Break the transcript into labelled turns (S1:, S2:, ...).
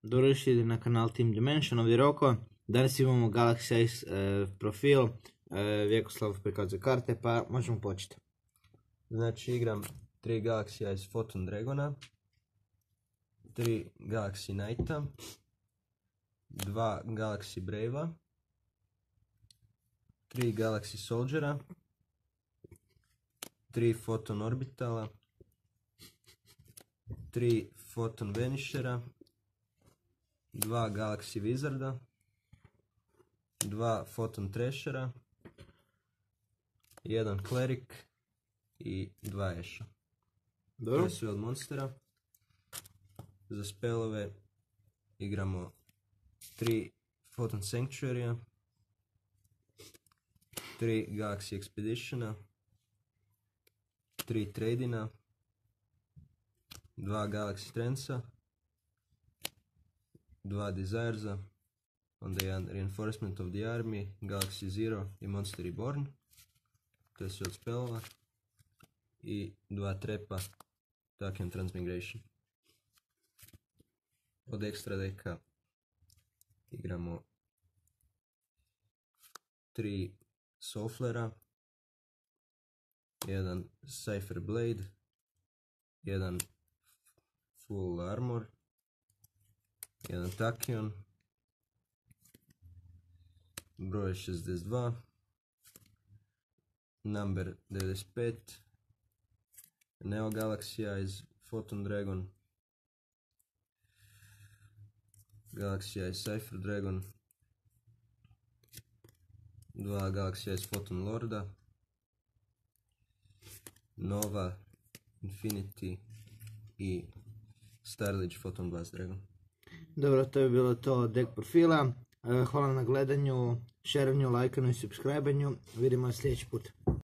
S1: Došli na kanal Team Dimension, ovdje Roko. Danas imamo Galaxy Ace profil, Vjekoslav prikazuje karte, pa možemo početi.
S2: Znači igram 3 Galaxy Ace Photon Dragona, 3 Galaxy Knighta, 2 Galaxy Bravea, 3 Galaxy Soldiera, 3 Photon Orbitala, 3 Photon Vanishera, 2 Galaxy Wizarda, 2 Photon Thrashera, 1 Cleric i 2 Asha. To je sve od monstera. Za spelove igramo 3 Photon Sanctuarya, 3 Galaxy Expeditiona, 3 Tradina, 2 Galaxy Transa, 2 Desiresa, onda jedan Reinforcement of the Army, Galaxy Zero i Monster Reborn. To je sve od spelova. I 2 trepa, Tachyon Transmigration. Od ekstra deka igramo 3 Soulflarea, 1 Cypher Blade, 1 Full Armor, 1 Tachyon, broj 62, number 95, Neo Galaxy Eyes, Photon Dragon, Galaxy Eyes Cypher Dragon, 2 Galaxy Eyes Photon Lorda, Nova, Infinity i Starlight Photon Blast Dragon.
S1: Dobro, to je bilo to od deck profila. Hvala na gledanju, šeranju, lajkanju i subscribanju. Vidimo se sljedeći put.